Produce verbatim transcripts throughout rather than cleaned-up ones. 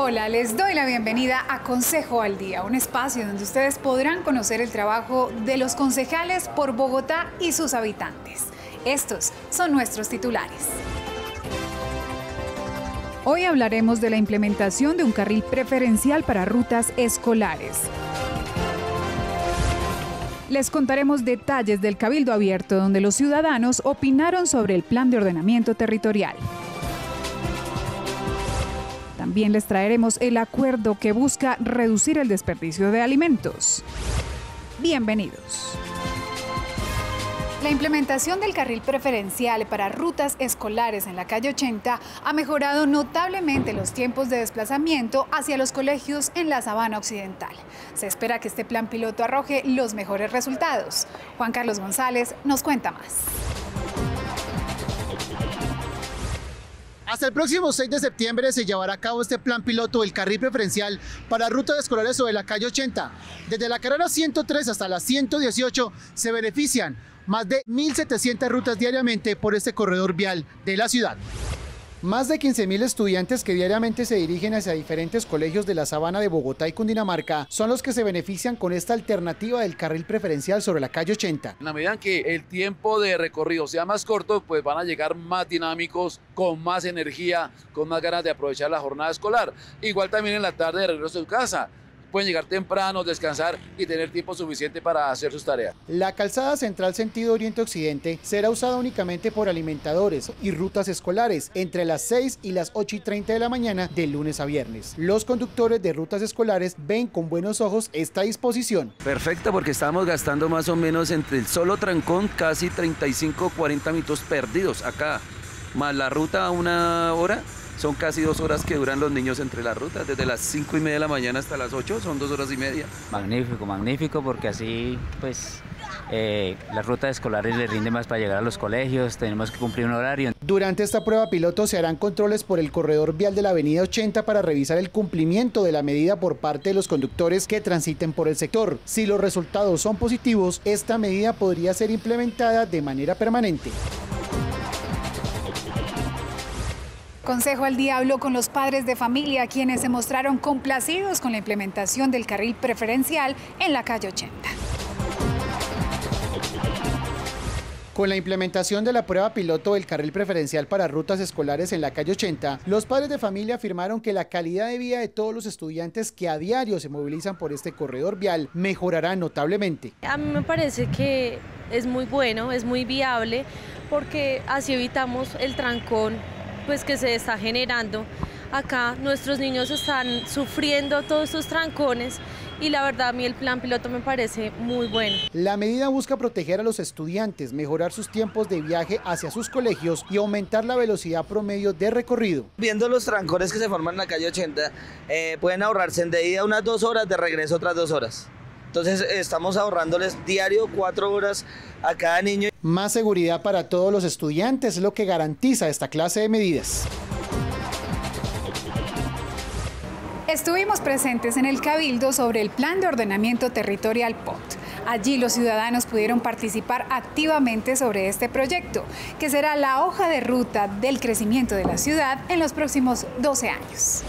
Hola, les doy la bienvenida a Consejo al Día, un espacio donde ustedes podrán conocer el trabajo de los concejales por Bogotá y sus habitantes. Estos son nuestros titulares. Hoy hablaremos de la implementación de un carril preferencial para rutas escolares. Les contaremos detalles del Cabildo Abierto, donde los ciudadanos opinaron sobre el Plan de Ordenamiento Territorial. También les traeremos el acuerdo que busca reducir el desperdicio de alimentos. Bienvenidos. La implementación del carril preferencial para rutas escolares en la calle ochenta ha mejorado notablemente los tiempos de desplazamiento hacia los colegios en la Sabana Occidental. Se espera que este plan piloto arroje los mejores resultados. Juan Carlos González nos cuenta más. Hasta el próximo seis de septiembre se llevará a cabo este plan piloto del carril preferencial para rutas escolares sobre la calle ochenta. Desde la carrera ciento tres hasta la ciento dieciocho se benefician más de mil setecientas rutas diariamente por este corredor vial de la ciudad. Más de quince mil estudiantes que diariamente se dirigen hacia diferentes colegios de la Sabana de Bogotá y Cundinamarca son los que se benefician con esta alternativa del carril preferencial sobre la calle ochenta. En la medida en que el tiempo de recorrido sea más corto, pues van a llegar más dinámicos, con más energía, con más ganas de aprovechar la jornada escolar. Igual también en la tarde de regreso a su casa. Pueden llegar temprano, descansar y tener tiempo suficiente para hacer sus tareas. La calzada central sentido oriente-occidente será usada únicamente por alimentadores y rutas escolares entre las seis y las ocho y treinta de la mañana de lunes a viernes. Los conductores de rutas escolares ven con buenos ojos esta disposición. Perfecta, porque estamos gastando más o menos entre el solo trancón casi treinta y cinco a cuarenta minutos perdidos acá, más la ruta a una hora. Son casi dos horas que duran los niños entre las rutas, desde las cinco y media de la mañana hasta las ocho, son dos horas y media. Magnífico, magnífico, porque así pues eh, las rutas escolares les rinde más para llegar a los colegios, tenemos que cumplir un horario. Durante esta prueba piloto se harán controles por el corredor vial de la avenida ochenta para revisar el cumplimiento de la medida por parte de los conductores que transiten por el sector. Si los resultados son positivos, esta medida podría ser implementada de manera permanente. Consejo al Día habló con los padres de familia, quienes se mostraron complacidos con la implementación del carril preferencial en la calle ochenta. Con la implementación de la prueba piloto del carril preferencial para rutas escolares en la calle ochenta, los padres de familia afirmaron que la calidad de vida de todos los estudiantes que a diario se movilizan por este corredor vial mejorará notablemente. A mí me parece que es muy bueno, es muy viable, porque así evitamos el trancón pues que se está generando. Acá nuestros niños están sufriendo todos estos trancones y la verdad a mí el plan piloto me parece muy bueno. La medida busca proteger a los estudiantes, mejorar sus tiempos de viaje hacia sus colegios y aumentar la velocidad promedio de recorrido. Viendo los trancones que se forman en la calle ochenta, eh, pueden ahorrarse en de ida unas dos horas, de regreso otras dos horas. Entonces estamos ahorrándoles diario cuatro horas a cada niño. Más seguridad para todos los estudiantes es lo que garantiza esta clase de medidas. Estuvimos presentes en el Cabildo sobre el Plan de Ordenamiento Territorial P O T. Allí los ciudadanos pudieron participar activamente sobre este proyecto, que será la hoja de ruta del crecimiento de la ciudad en los próximos doce años.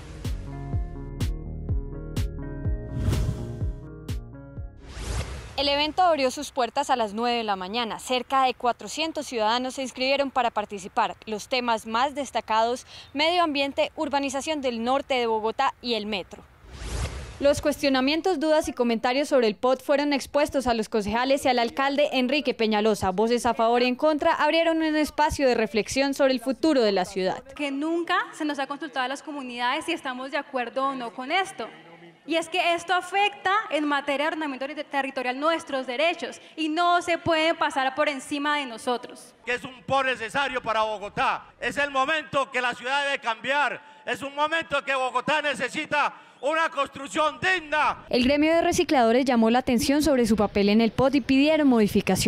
El evento abrió sus puertas a las nueve de la mañana. Cerca de cuatrocientos ciudadanos se inscribieron para participar. Los temas más destacados: medio ambiente, urbanización del norte de Bogotá y el metro. Los cuestionamientos, dudas y comentarios sobre el P O T fueron expuestos a los concejales y al alcalde Enrique Peñalosa. Voces a favor y en contra abrieron un espacio de reflexión sobre el futuro de la ciudad. Que nunca se nos ha consultado a las comunidades si estamos de acuerdo o no con esto. Y es que esto afecta en materia de ordenamiento territorial nuestros derechos y no se puede pasar por encima de nosotros. Que es un P O necesario para Bogotá. Es el momento que la ciudad debe cambiar. Es un momento que Bogotá necesita una construcción digna. El gremio de recicladores llamó la atención sobre su papel en el P O T y pidieron modificaciones.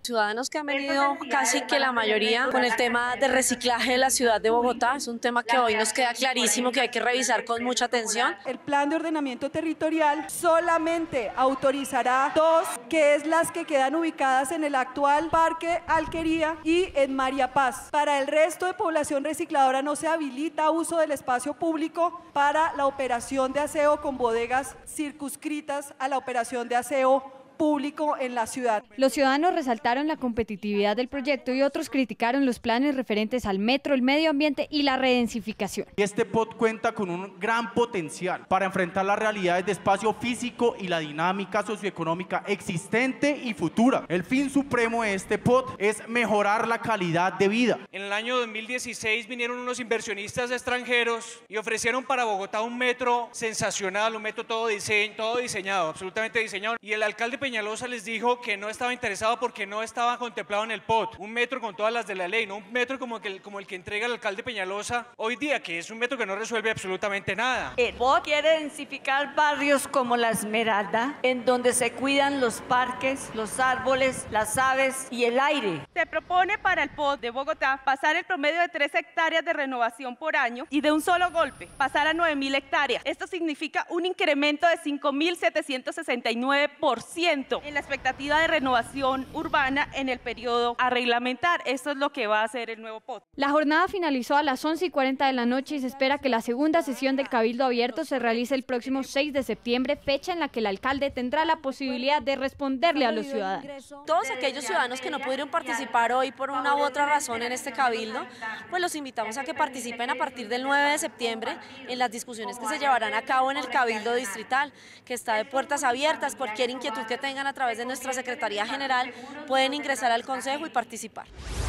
Ciudadanos que han venido casi que la mayoría con el tema de reciclaje de la ciudad de Bogotá. Es un tema que hoy nos queda clarísimo que hay que revisar con mucha atención. El plan de ordenamiento territorial solamente autorizará dos, que es las que quedan ubicadas en el actual Parque Alquería y en María Paz. Para el resto de población recicladora no se habilita uso del espacio público para la operación de aseo con bodegas circunscritas a la operación de aseo público en la ciudad. Los ciudadanos resaltaron la competitividad del proyecto y otros criticaron los planes referentes al metro, el medio ambiente y la redensificación. Este P O T cuenta con un gran potencial para enfrentar las realidades de espacio físico y la dinámica socioeconómica existente y futura. El fin supremo de este P O T es mejorar la calidad de vida. En el año dos mil dieciséis vinieron unos inversionistas extranjeros y ofrecieron para Bogotá un metro sensacional, un metro todo, diseño, todo diseñado, absolutamente diseñado. Y el alcalde Peñalosa les dijo que no estaba interesado porque no estaba contemplado en el P O T. Un metro con todas las de la ley, no un metro como, que, como el que entrega el alcalde Peñalosa hoy día, que es un metro que no resuelve absolutamente nada. El P O T quiere densificar barrios como La Esmeralda, en donde se cuidan los parques, los árboles, las aves y el aire. Se propone para el P O T de Bogotá pasar el promedio de tres hectáreas de renovación por año y de un solo golpe pasar a nueve mil hectáreas. Esto significa un incremento de cinco mil setecientos sesenta y nueve por ciento en la expectativa de renovación urbana en el periodo a reglamentar. Esto es lo que va a hacer el nuevo P O T. La jornada finalizó a las once y cuarenta de la noche y se espera que la segunda sesión del Cabildo Abierto se realice el próximo seis de septiembre, fecha en la que el alcalde tendrá la posibilidad de responderle a los ciudadanos. Todos aquellos ciudadanos que no pudieron participar hoy por una u otra razón en este Cabildo, pues los invitamos a que participen a partir del nueve de septiembre en las discusiones que se llevarán a cabo en el Cabildo Distrital, que está de puertas abiertas. Cualquier inquietud que tengan a través de nuestra Secretaría General pueden ingresar al Consejo y participar.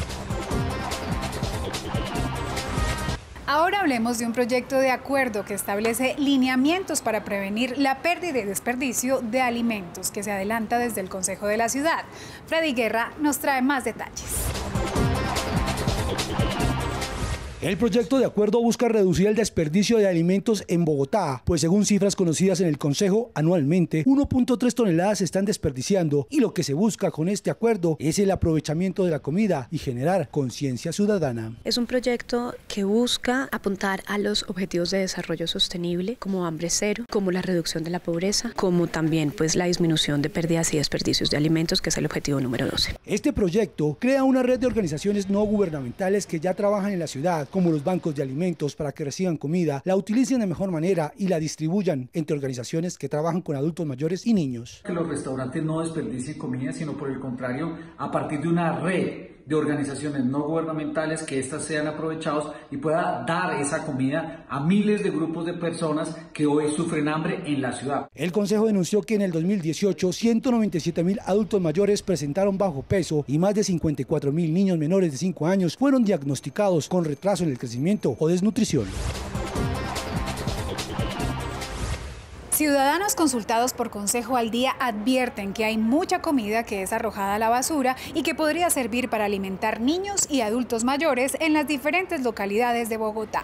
Ahora hablemos de un proyecto de acuerdo que establece lineamientos para prevenir la pérdida y desperdicio de alimentos que se adelanta desde el Consejo de la Ciudad. Freddy Guerra nos trae más detalles. El proyecto de acuerdo busca reducir el desperdicio de alimentos en Bogotá, pues según cifras conocidas en el Consejo, anualmente uno punto tres toneladas se están desperdiciando y lo que se busca con este acuerdo es el aprovechamiento de la comida y generar conciencia ciudadana. Es un proyecto que busca apuntar a los objetivos de desarrollo sostenible como hambre cero, como la reducción de la pobreza, como también pues la disminución de pérdidas y desperdicios de alimentos, que es el objetivo número doce. Este proyecto crea una red de organizaciones no gubernamentales que ya trabajan en la ciudad, como los bancos de alimentos, para que reciban comida, la utilicen de mejor manera y la distribuyan entre organizaciones que trabajan con adultos mayores y niños. Que los restaurantes no desperdicien comida, sino por el contrario, a partir de una red de organizaciones no gubernamentales, que éstas sean aprovechados y pueda dar esa comida a miles de grupos de personas que hoy sufren hambre en la ciudad. El Consejo denunció que en el dos mil dieciocho ciento noventa y siete mil adultos mayores presentaron bajo peso y más de cincuenta y cuatro mil niños menores de cinco años fueron diagnosticados con retraso en el crecimiento o desnutrición. Ciudadanos consultados por Consejo al Día advierten que hay mucha comida que es arrojada a la basura y que podría servir para alimentar niños y adultos mayores en las diferentes localidades de Bogotá.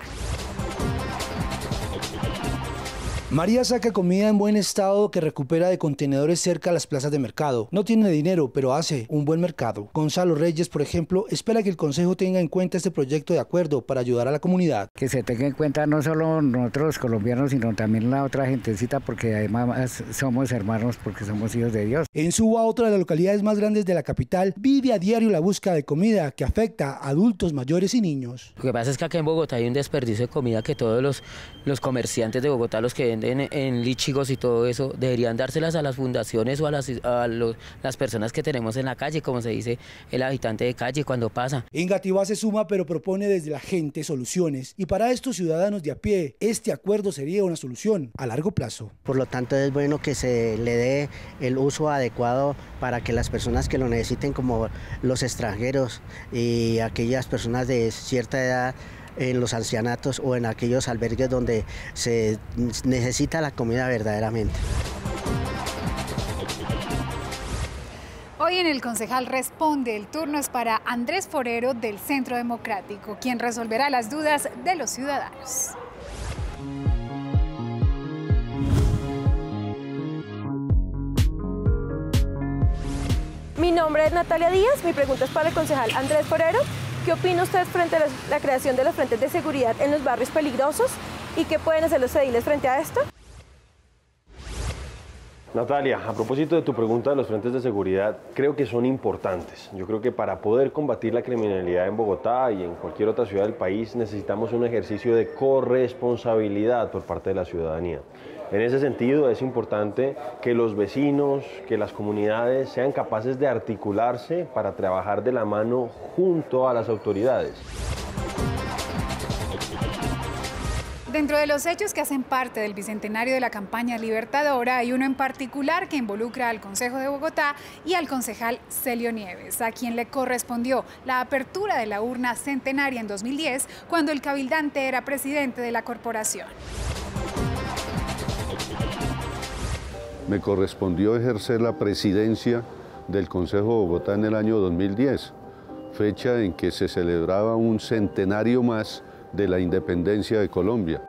María saca comida en buen estado que recupera de contenedores cerca a las plazas de mercado. No tiene dinero, pero hace un buen mercado. Gonzalo Reyes, por ejemplo, espera que el Consejo tenga en cuenta este proyecto de acuerdo para ayudar a la comunidad. Que se tenga en cuenta no solo nosotros los colombianos, sino también la otra gentecita, porque además somos hermanos, porque somos hijos de Dios. En Suba, otra de las localidades más grandes de la capital, vive a diario la búsqueda de comida que afecta a adultos mayores y niños. Lo que pasa es que acá en Bogotá hay un desperdicio de comida que todos los, los comerciantes de Bogotá, los que venden En, en lichigos y todo eso, deberían dárselas a las fundaciones o a, las, a los, las personas que tenemos en la calle, como se dice el habitante de calle cuando pasa. Engativá se suma, pero propone desde la gente soluciones, y para estos ciudadanos de a pie, este acuerdo sería una solución a largo plazo. Por lo tanto, es bueno que se le dé el uso adecuado para que las personas que lo necesiten, como los extranjeros y aquellas personas de cierta edad, en los ancianatos o en aquellos albergues donde se necesita la comida verdaderamente. Hoy en el Concejal Responde, el turno es para Andrés Forero del Centro Democrático, quien resolverá las dudas de los ciudadanos. Mi nombre es Natalia Díaz, mi pregunta es para el concejal Andrés Forero. ¿Qué opina usted frente a la, la creación de los frentes de seguridad en los barrios peligrosos y qué pueden hacer los ediles frente a esto? Natalia, a propósito de tu pregunta de los frentes de seguridad, creo que son importantes. Yo creo que para poder combatir la criminalidad en Bogotá y en cualquier otra ciudad del país necesitamos un ejercicio de corresponsabilidad por parte de la ciudadanía. En ese sentido es importante que los vecinos, que las comunidades sean capaces de articularse para trabajar de la mano junto a las autoridades. Dentro de los hechos que hacen parte del bicentenario de la campaña Libertadora, hay uno en particular que involucra al Consejo de Bogotá y al concejal Celio Nieves, a quien le correspondió la apertura de la urna centenaria en dos mil diez, cuando el cabildante era presidente de la corporación. Me correspondió ejercer la presidencia del Consejo de Bogotá en el año dos mil diez, fecha en que se celebraba un centenario más de la independencia de Colombia.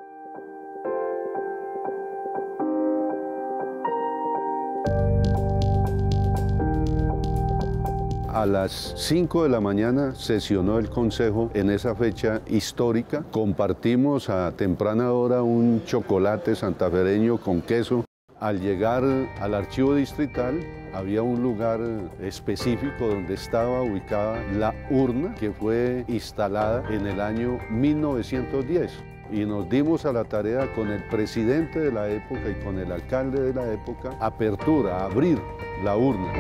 A las cinco de la mañana sesionó el Consejo en esa fecha histórica. Compartimos a temprana hora un chocolate santafereño con queso. Al llegar al archivo distrital, había un lugar específico donde estaba ubicada la urna que fue instalada en el año mil novecientos diez. Y nos dimos a la tarea con el presidente de la época y con el alcalde de la época, apertura, abrir la urna.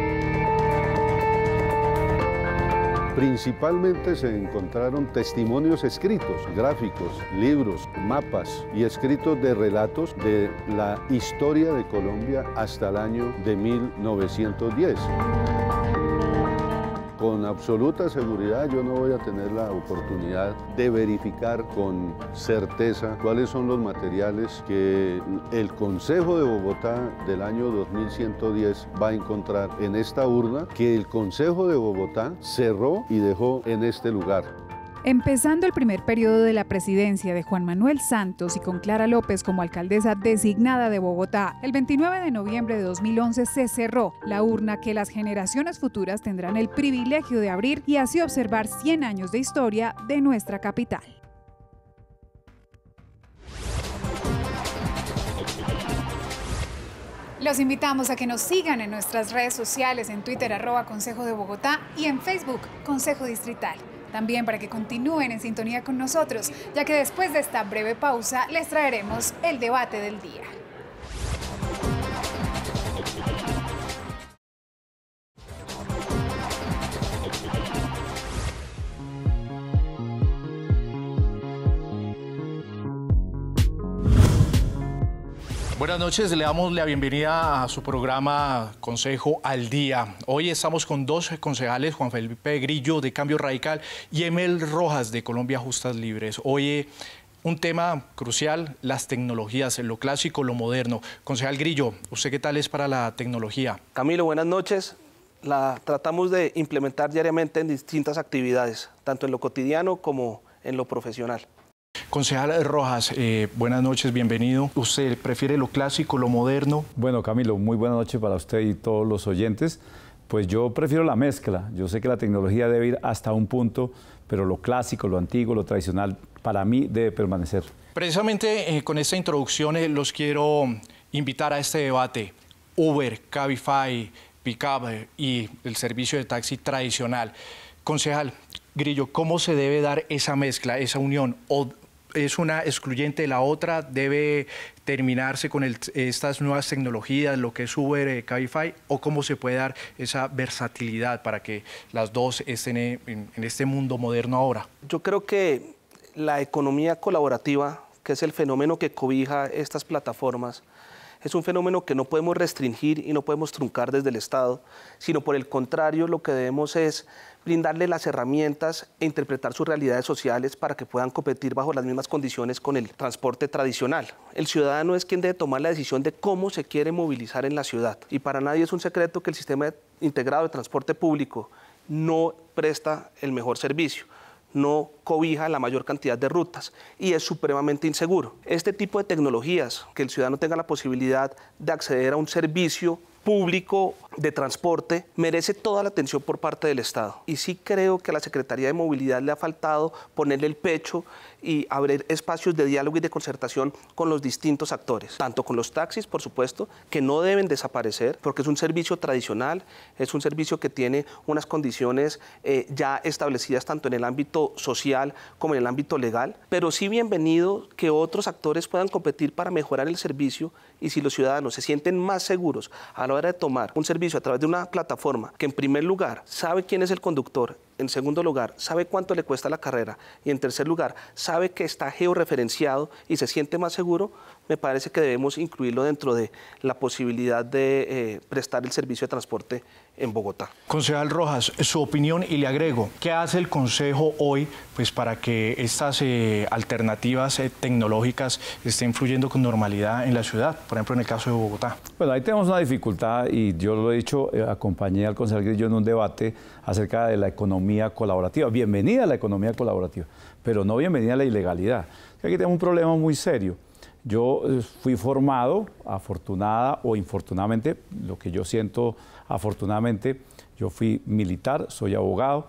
Principalmente se encontraron testimonios escritos, gráficos, libros, mapas y escritos de relatos de la historia de Colombia hasta el año de mil novecientos diez. Con absoluta seguridad yo no voy a tener la oportunidad de verificar con certeza cuáles son los materiales que el Consejo de Bogotá del año dos mil ciento diez va a encontrar en esta urna que el Consejo de Bogotá cerró y dejó en este lugar. Empezando el primer periodo de la presidencia de Juan Manuel Santos y con Clara López como alcaldesa designada de Bogotá, el veintinueve de noviembre de dos mil once se cerró la urna que las generaciones futuras tendrán el privilegio de abrir y así observar cien años de historia de nuestra capital. Los invitamos a que nos sigan en nuestras redes sociales, en Twitter, arroba Consejo de Bogotá, y en Facebook, Consejo Distrital. También para que continúen en sintonía con nosotros, ya que después de esta breve pausa les traeremos el debate del día. Buenas noches, le damos la bienvenida a su programa Consejo al Día. Hoy estamos con dos concejales, Juan Felipe Grillo de Cambio Radical y Emel Rojas de Colombia Justas Libres. Hoy un tema crucial, las tecnologías, lo clásico, lo moderno. Concejal Grillo, ¿usted qué tal es para la tecnología? Camilo, buenas noches. La tratamos de implementar diariamente en distintas actividades, tanto en lo cotidiano como en lo profesional. Concejal Rojas, eh, buenas noches, bienvenido. ¿Usted prefiere lo clásico, lo moderno? Bueno, Camilo, muy buenas noches para usted y todos los oyentes. Pues yo prefiero la mezcla. Yo sé que la tecnología debe ir hasta un punto, pero lo clásico, lo antiguo, lo tradicional, para mí debe permanecer. Precisamente eh, con esta introducción eh, los quiero invitar a este debate. Uber, Cabify, Pickup eh, y el servicio de taxi tradicional. Concejal Grillo, ¿cómo se debe dar esa mezcla, esa unión? ¿O es una excluyente de la otra? ¿Debe terminarse con el, estas nuevas tecnologías, lo que es Uber, eh, Cabify? ¿O cómo se puede dar esa versatilidad para que las dos estén en, en este mundo moderno ahora? Yo creo que la economía colaborativa, que es el fenómeno que cobija estas plataformas, es un fenómeno que no podemos restringir y no podemos truncar desde el Estado, sino por el contrario lo que debemos es brindarle las herramientas e interpretar sus realidades sociales para que puedan competir bajo las mismas condiciones con el transporte tradicional. El ciudadano es quien debe tomar la decisión de cómo se quiere movilizar en la ciudad. Y para nadie es un secreto que el sistema integrado de transporte público no presta el mejor servicio, no cobija la mayor cantidad de rutas y es supremamente inseguro. Este tipo de tecnologías, que el ciudadano tenga la posibilidad de acceder a un servicio público de transporte merece toda la atención por parte del Estado. Y sí creo que a la Secretaría de Movilidad le ha faltado ponerle el pecho y abrir espacios de diálogo y de concertación con los distintos actores, tanto con los taxis, por supuesto, que no deben desaparecer, porque es un servicio tradicional, es un servicio que tiene unas condiciones eh, ya establecidas tanto en el ámbito social como en el ámbito legal, pero sí bienvenido que otros actores puedan competir para mejorar el servicio, y si los ciudadanos se sienten más seguros a la hora de tomar un servicio a través de una plataforma que en primer lugar sabe quién es el conductor, en segundo lugar sabe cuánto le cuesta la carrera y en tercer lugar sabe que está georreferenciado y se siente más seguro, me parece que debemos incluirlo dentro de la posibilidad de eh, prestar el servicio de transporte en Bogotá. Concejal Rojas, su opinión, y le agrego, ¿qué hace el Consejo hoy pues, para que estas eh, alternativas eh, tecnológicas estén fluyendo con normalidad en la ciudad, por ejemplo en el caso de Bogotá? Bueno, ahí tenemos una dificultad y yo lo he dicho, eh, acompañé al concejal Grillo en un debate acerca de la economía colaborativa. Bienvenida a la economía colaborativa, pero no bienvenida a la ilegalidad. Aquí tenemos un problema muy serio. Yo fui formado, afortunada o infortunadamente, lo que yo siento afortunadamente, yo fui militar, soy abogado,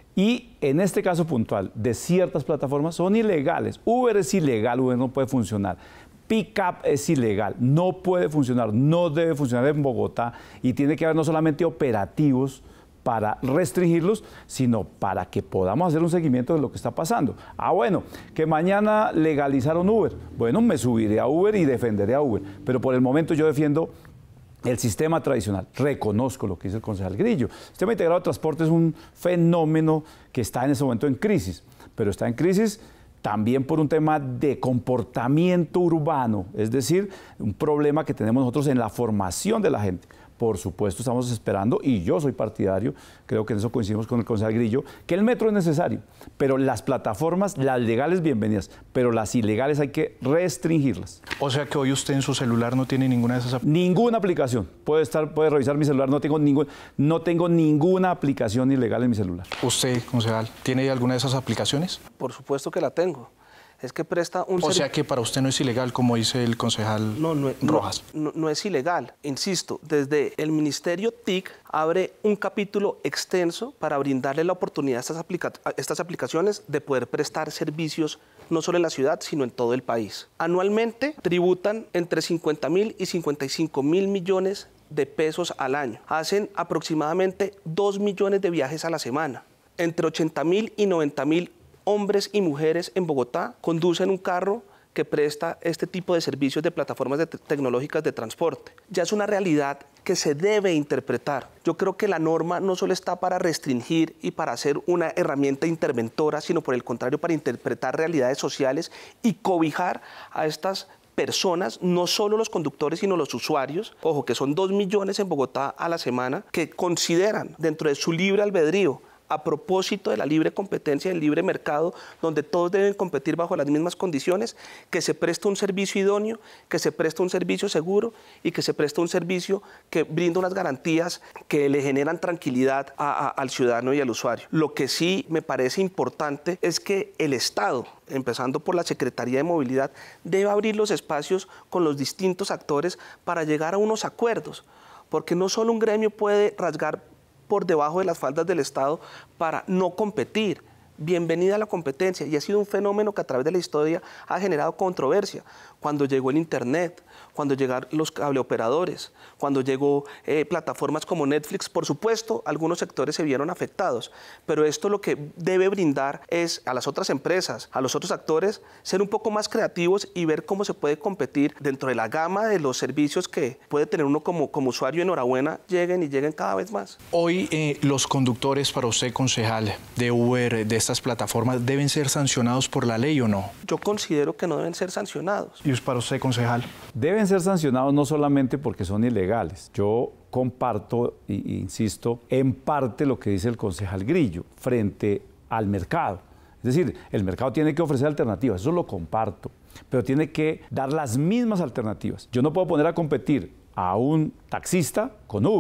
y en este caso puntual, de ciertas plataformas son ilegales. Uber es ilegal, Uber no puede funcionar. Pickup es ilegal, no puede funcionar, no debe funcionar en Bogotá y tiene que haber no solamente operativos para restringirlos, sino para que podamos hacer un seguimiento de lo que está pasando. Ah, bueno, que mañana legalizaron Uber. Bueno, me subiré a Uber y defenderé a Uber, pero por el momento yo defiendo el sistema tradicional. Reconozco lo que dice el concejal Grillo. El sistema integrado de transporte es un fenómeno que está en ese momento en crisis, pero está en crisis también por un tema de comportamiento urbano, es decir, un problema que tenemos nosotros en la formación de la gente. Por supuesto, estamos esperando, y yo soy partidario, creo que en eso coincidimos con el concejal Grillo, que el metro es necesario, pero las plataformas, las legales, bienvenidas, pero las ilegales hay que restringirlas. O sea que hoy usted en su celular no tiene ninguna de esas aplicaciones. Ninguna aplicación. Puede estar, puede revisar mi celular, no tengo, ningún, no tengo ninguna aplicación ilegal en mi celular. ¿Usted, concejal, tiene alguna de esas aplicaciones? Por supuesto que la tengo. Es que presta un... O sea que para usted no es ilegal, como dice el concejal no, no, Rojas. No, no, no es ilegal. Insisto, desde el Ministerio T I C abre un capítulo extenso para brindarle la oportunidad a estas, aplica a estas aplicaciones de poder prestar servicios no solo en la ciudad, sino en todo el país. Anualmente tributan entre cincuenta mil y cincuenta y cinco mil millones de pesos al año. Hacen aproximadamente dos millones de viajes a la semana. Entre ochenta mil y noventa mil hombres y mujeres en Bogotá conducen un carro que presta este tipo de servicios de plataformas de tecnológicas de transporte. Ya es una realidad que se debe interpretar. Yo creo que la norma no solo está para restringir y para ser una herramienta interventora, sino por el contrario para interpretar realidades sociales y cobijar a estas personas, no solo los conductores, sino los usuarios, ojo, que son dos millones en Bogotá a la semana, que consideran dentro de su libre albedrío, a propósito de la libre competencia del libre mercado, donde todos deben competir bajo las mismas condiciones, que se preste un servicio idóneo, que se preste un servicio seguro y que se preste un servicio que brinda unas garantías que le generan tranquilidad a, a, al ciudadano y al usuario. Lo que sí me parece importante es que el Estado, empezando por la Secretaría de Movilidad, debe abrir los espacios con los distintos actores para llegar a unos acuerdos, porque no solo un gremio puede rasgar por debajo de las faldas del Estado para no competir. Bienvenida a la competencia, y ha sido un fenómeno que a través de la historia ha generado controversia. Cuando llegó el Internet, cuando llegaron los cableoperadores, cuando llegó eh, plataformas como Netflix, por supuesto, algunos sectores se vieron afectados, pero esto lo que debe brindar es a las otras empresas, a los otros actores, ser un poco más creativos y ver cómo se puede competir dentro de la gama de los servicios que puede tener uno como, como usuario. Enhorabuena, lleguen y lleguen cada vez más. Hoy eh, los conductores, para usted, concejal, de Uber, de estas plataformas, ¿deben ser sancionados por la ley o no? Yo considero que no deben ser sancionados. ¿Y para usted, concejal? Deben ser sancionados no solamente porque son ilegales. Yo comparto e insisto en parte lo que dice el concejal Grillo frente al mercado. Es decir, el mercado tiene que ofrecer alternativas, eso lo comparto, pero tiene que dar las mismas alternativas. Yo no puedo poner a competir a un taxista con Uber,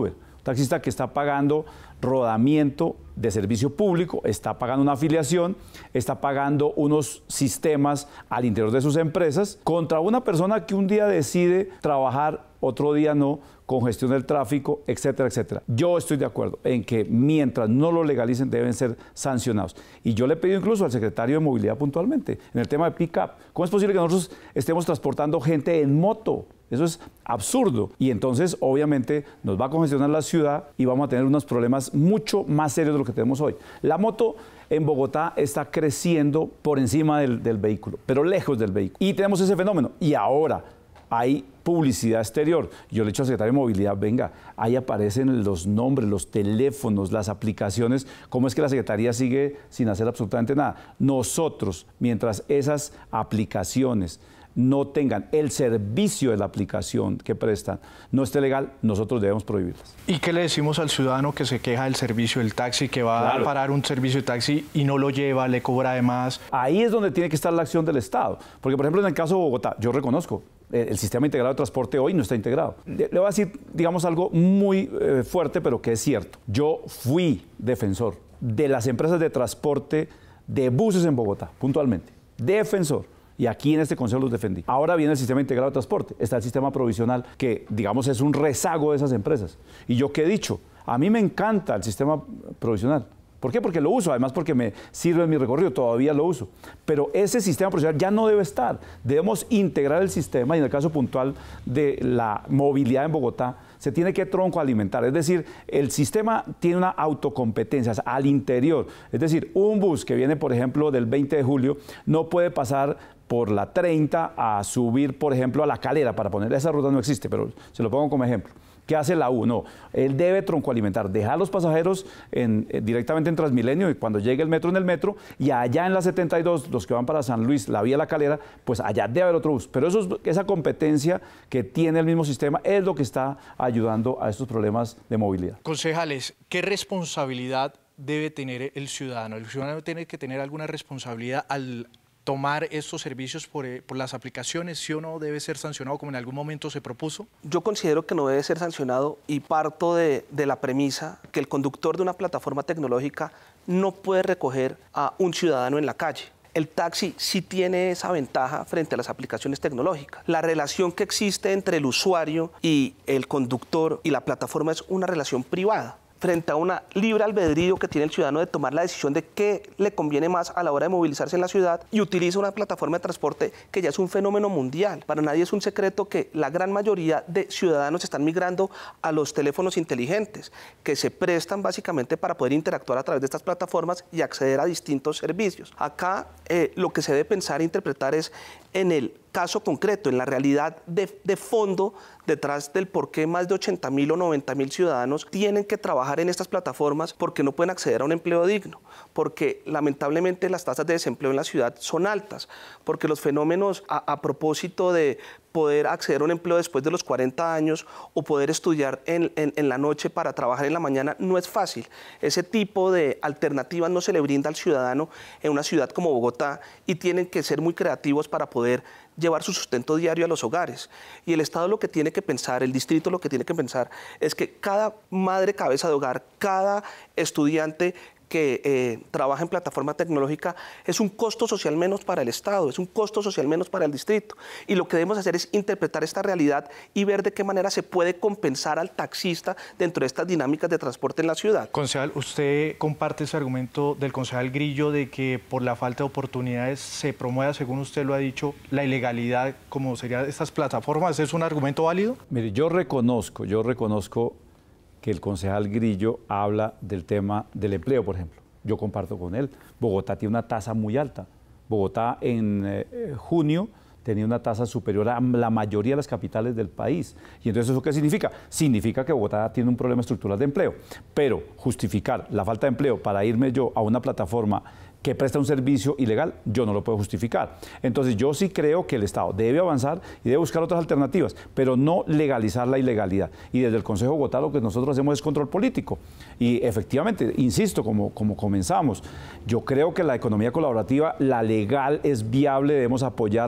taxista que está pagando rodamiento de servicio público, está pagando una afiliación, está pagando unos sistemas al interior de sus empresas, contra una persona que un día decide trabajar, otro día no, congestión del tráfico, etcétera, etcétera. Yo estoy de acuerdo en que mientras no lo legalicen deben ser sancionados. Y yo le he pedido incluso al secretario de Movilidad puntualmente, en el tema de pick-up, ¿cómo es posible que nosotros estemos transportando gente en moto? Eso es absurdo. Y entonces, obviamente, nos va a congestionar la ciudad y vamos a tener unos problemas mucho más serios de lo que tenemos hoy. La moto en Bogotá está creciendo por encima del, del vehículo, pero lejos del vehículo. Y tenemos ese fenómeno. Y ahora hay publicidad exterior. Yo le he dicho al secretario de Movilidad, venga, ahí aparecen los nombres, los teléfonos, las aplicaciones. ¿Cómo es que la Secretaría sigue sin hacer absolutamente nada? Nosotros, mientras esas aplicaciones no tengan el servicio de la aplicación que prestan, no esté legal, nosotros debemos prohibirlas. ¿Y qué le decimos al ciudadano que se queja del servicio del taxi, que va claro. a parar un servicio de taxi y no lo lleva, le cobra de más? Ahí es donde tiene que estar la acción del Estado. Porque, por ejemplo, en el caso de Bogotá, yo reconozco, el sistema integrado de transporte hoy no está integrado. Le, le voy a decir, digamos, algo muy eh, fuerte, pero que es cierto. Yo fui defensor de las empresas de transporte de buses en Bogotá, puntualmente. Defensor. Y aquí en este consejo los defendí. Ahora viene el sistema integrado de transporte, está el sistema provisional que, digamos, es un rezago de esas empresas. Y yo qué he dicho, a mí me encanta el sistema provisional. ¿Por qué? Porque lo uso, además porque me sirve en mi recorrido, todavía lo uso. Pero ese sistema provisional ya no debe estar. Debemos integrar el sistema y en el caso puntual de la movilidad en Bogotá, se tiene que troncoalimentar, es decir, el sistema tiene una autocompetencia al interior, es decir, un bus que viene, por ejemplo, del veinte de julio, no puede pasar por la treinta a subir, por ejemplo, a La Calera, para poner, esa ruta no existe, pero se lo pongo como ejemplo. ¿Qué hace la U? No, él debe troncoalimentar, dejar a los pasajeros en, eh, directamente en Transmilenio y cuando llegue el metro en el metro, y allá en la setenta y dos, los que van para San Luis, la vía La Calera, pues allá debe haber otro bus. Pero eso es, esa competencia que tiene el mismo sistema es lo que está ayudando a estos problemas de movilidad. Concejales, ¿qué responsabilidad debe tener el ciudadano? ¿El ciudadano tiene que tener alguna responsabilidad al tomar estos servicios por, por las aplicaciones, sí o no debe ser sancionado como en algún momento se propuso? Yo considero que no debe ser sancionado y parto de, de la premisa que el conductor de una plataforma tecnológica no puede recoger a un ciudadano en la calle. El taxi sí tiene esa ventaja frente a las aplicaciones tecnológicas. La relación que existe entre el usuario y el conductor y la plataforma es una relación privada, frente a una libre albedrío que tiene el ciudadano de tomar la decisión de qué le conviene más a la hora de movilizarse en la ciudad, y utiliza una plataforma de transporte que ya es un fenómeno mundial. Para nadie es un secreto que la gran mayoría de ciudadanos están migrando a los teléfonos inteligentes, que se prestan básicamente para poder interactuar a través de estas plataformas y acceder a distintos servicios. Acá eh, lo que se debe pensar e interpretar es en el caso concreto, en la realidad de, de fondo detrás del por qué más de ochenta mil o noventa mil ciudadanos tienen que trabajar en estas plataformas porque no pueden acceder a un empleo digno, porque lamentablemente las tasas de desempleo en la ciudad son altas, porque los fenómenos a, a propósito de poder acceder a un empleo después de los cuarenta años o poder estudiar en, en, en la noche para trabajar en la mañana no es fácil. Ese tipo de alternativas no se le brinda al ciudadano en una ciudad como Bogotá y tienen que ser muy creativos para poder llevar su sustento diario a los hogares. Y el Estado lo que tiene que pensar, el distrito lo que tiene que pensar es que cada madre cabeza de hogar, cada estudiante que eh, trabaja en plataforma tecnológica es un costo social menos para el Estado, es un costo social menos para el distrito. Y lo que debemos hacer es interpretar esta realidad y ver de qué manera se puede compensar al taxista dentro de estas dinámicas de transporte en la ciudad. Concejal, ¿usted comparte ese argumento del concejal Grillo de que por la falta de oportunidades se promueva, según usted lo ha dicho, la ilegalidad como serían estas plataformas? ¿Es un argumento válido? Mire, yo reconozco, yo reconozco que el concejal Grillo habla del tema del empleo, por ejemplo. Yo comparto con él. Bogotá tiene una tasa muy alta. Bogotá en eh, junio tenía una tasa superior a la mayoría de las capitales del país. ¿Y entonces eso qué significa? Significa que Bogotá tiene un problema estructural de empleo. Pero justificar la falta de empleo para irme yo a una plataforma que presta un servicio ilegal, yo no lo puedo justificar. Entonces yo sí creo que el Estado debe avanzar y debe buscar otras alternativas, pero no legalizar la ilegalidad. Y desde el Consejo de Bogotá lo que nosotros hacemos es control político. Y efectivamente, insisto, como, como comenzamos, yo creo que la economía colaborativa, la legal es viable, debemos apoyarla y debemos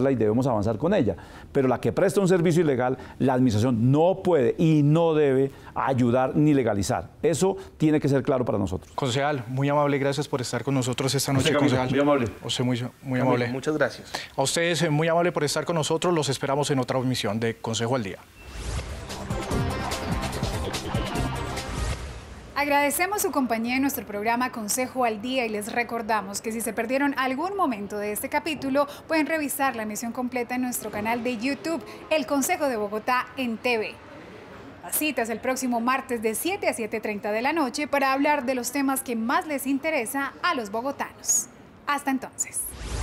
a avanzar con ella. Pero la que presta un servicio ilegal, la administración no puede y no debe ayudar ni legalizar. Eso tiene que ser claro para nosotros. Concejal, muy amable, gracias por estar con nosotros esta noche, Camilo, concejal. muy amable. Usted muy, muy Camilo, amable. muchas gracias. A ustedes, muy amable por estar con nosotros. Los esperamos en otra emisión de Consejo al Día. Agradecemos su compañía en nuestro programa Consejo al Día y les recordamos que si se perdieron algún momento de este capítulo, pueden revisar la emisión completa en nuestro canal de YouTube, El Consejo de Bogotá en T V. Las citas el próximo martes de siete a siete y treinta de la noche para hablar de los temas que más les interesa a los bogotanos. Hasta entonces.